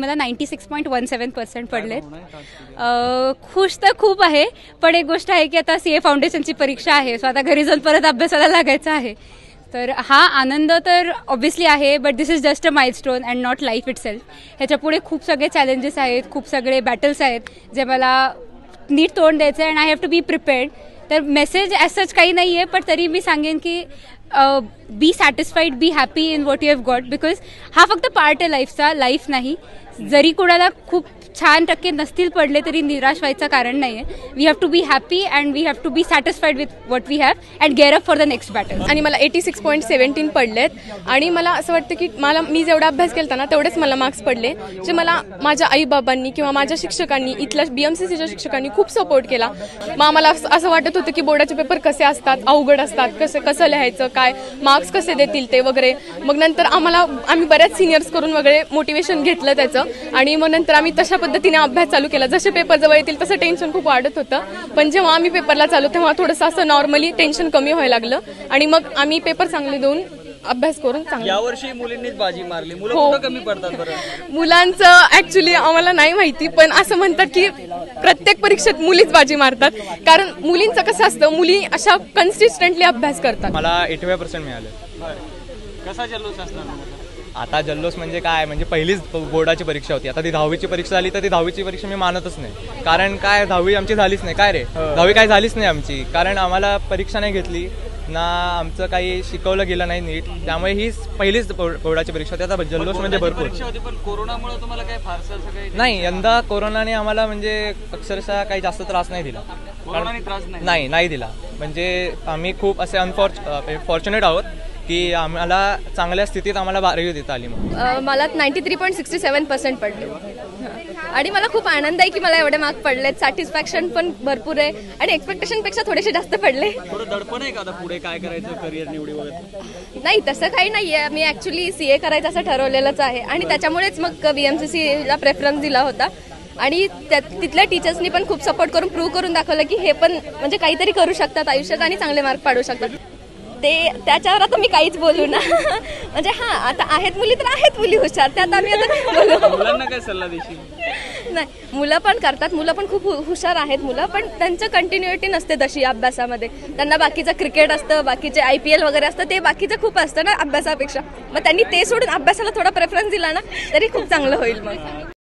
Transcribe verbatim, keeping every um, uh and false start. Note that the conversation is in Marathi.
मला ninety six point one seven percent पडलेत. खुश तर खूप आहे, पण एक गोष्ट आहे की आता सी ए फाउंडेशनची परीक्षा आहे, सो आता घरी जाऊन परत अभ्यासाला लागायचं आहे. तर हा आनंद तर ऑब्व्हियसली आहे, but this is just a milestone and not life itself. ह्याच्या पुढे खूप सगळे चॅलेंजेस आहेत, खूप सगळे बॅटल्स आहेत जे मला नीट तोंड द्यायचं आहे and I have to be prepared. तर मेसेज ॲज सच काही नाही आहे, पण तरी मी सांगेन की be satisfied, be happy in what you have got, because हा फक्त पार्ट आहे लाईफचा, लाईफ नाही. जरी कोणाला खूप छान टक्के नसतील पडले तरी निराश व्हायचं कारण नाही आहे. We have to be happy and we have to be satisfied with what we have and gear up for the next battle. आणि मला एटी सिक्स पॉईंट सेव्हन्टीन पडलेत आणि मला असं वाटतं की मला मी जेवढा अभ्यास केला ना तेवढेच मला मार्क्स पडले, जे मला माझ्या आईबाबांनी किंवा माझ्या शिक्षकांनी, इथल्या बी एम सी सीच्या शिक्षकांनी खूप सपोर्ट केला. मग आम्हाला असं वाटत होतं की बोर्डाचे पेपर कसे असतात, अवघड असतात, कसं कसं लिहायचं, काय मार्क्स कसे देतील ते वगैरे. मग नंतर आम्हाला आम्ही बऱ्याच सिनियर्स करून वगैरे मोटिवेशन घेतलं त्याचं, आणि मग नंतर आम्ही तशा पद्धतीने अभ्यास चालू केला. जसे पेपर जवळ येतील तसं टेन्शन खूप वाढत होतं, पण जेव्हा आम्ही पेपरला चालू तेव्हा थोडंसं असं नॉर्मली टेन्शन कमी व्हायला लागलं आणि मग आम्ही पेपर चांगले देऊन अभ्यास करून चांगलं. यावर्षी मुलींनीच बाजी मारली, मुलं कुठं कमी पडतात बरं? मुलांचं ऍक्च्युली आम्हाला नाही माहिती, पण असं म्हणतात की प्रत्येक परीक्षेत मुलीच बाजी मारतात, कारण मुलींचं कसं असतं, मुली अशा कन्सिस्टंटली अभ्यास करतात. मला एटी फाय पर्सेंट मिळाले. कसा जल्लोष असणार? आता जल्लोष म्हणजे काय, म्हणजे पहिलीच बोर्डाची परीक्षा होती, आता ती दहावीची परीक्षा झाली तर ती दहावीची परीक्षा मी मानतच नाही, कारण काय दहावी आमची झालीच नाही. काय रे, दहावी काय झालीच नाही आमची, कारण आम्हाला परीक्षा नाही घेतली ना, आमचं काही शिकवलं गेलं नाही नीट, त्यामुळे ही पहिलीच बोर्डाची परीक्षा होती. आता जल्लोष म्हणजे भरपूर. पण कोरोनामुळे तुम्हाला काय फारसं असं काही नाही, यंदा कोरोनाने आम्हाला म्हणजे अक्षरशः काही जास्त त्रास नाही दिला. त्रास नाही नाही दिला, म्हणजे आम्ही खूप असे अनफॉर्च फॉर्च्युनेट आहोत की आम्हाला चांगल्या स्थितीत आम्हाला बारावी देता आली. मग मला ninety three point sixty seven percent पडले आणि मला खूप आनंद आहे की मला एवढे मार्क पडलेत. सॅटिस्फॅक्शन पण भरपूर आहे आणि एक्सपेक्टेशनपेक्षा थोडेसे जास्त पडले. थोडं दडपण आहे का आता पुढे काय करायचं, करिअर निवडी वगैरे? नाही, तसं काही नाही आहे. मी ऍक्च्युली सी ए करायचं असं ठरवलेलंच आहे आणि त्याच्यामुळेच मग बी एम सी सीला प्रेफरन्स दिला होता आणि त्या तिथल्या टीचर्सनी पण खूप सपोर्ट करून प्रूव्ह करून दाखवलं की हे पण म्हणजे काहीतरी करू शकतात आयुष्यात आणि चांगले मार्क पाडू शकतात. ते त्याच्यावर आता मी काहीच बोलू ना. म्हणजे हां, आता आहेत मुली तर आहेत मुली हुशार, त्यात आम्ही आता मुलांना काय सल्ला देशील? नाही, मुलं पण करतात, मुलं पण खूप हुशार आहेत मुलं, पण त्यांचं कंटिन्युटी नसते तशी अभ्यासामध्ये. त्यांना बाकीचं क्रिकेट असतं, बाकीचे आय पी एल वगैरे असतं, ते बाकीचं खूप असतं ना अभ्यासापेक्षा. मग त्यांनी ते सोडून अभ्यासाला थोडा प्रेफरन्स दिला ना तरी खूप चांगलं होईल. मग